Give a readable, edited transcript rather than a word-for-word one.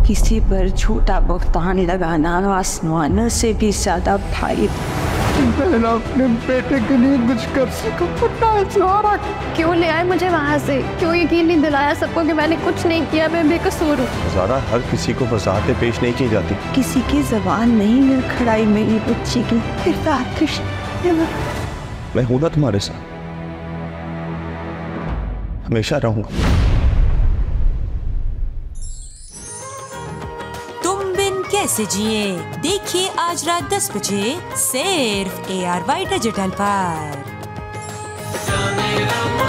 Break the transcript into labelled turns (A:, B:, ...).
A: किसी पर झूठा बुहतान लगाना आसमानों से भी ज्यादा भारी।
B: मैं अपने बेटे के लिए कुछ कर सकूं।
C: क्यों ले आए मुझे वहाँ से? क्यों यकीन नहीं दिलाया सबको कि मैंने कुछ नहीं किया, मैं बेकसूर हूँ?
D: ज़ारा, हर किसी को वजाहतें पेश नहीं की जाती।
A: किसी की जबान नहीं लड़खड़ाई मेरी बच्ची की किरदार कृष्ण।
D: मैं हूं ना तुम्हारे साथ, हमेशा रहूंगा।
E: तुम बिन कैसे जिए, देखिए आज रात 10 बजे सिर्फ ARY डिजिटल पर।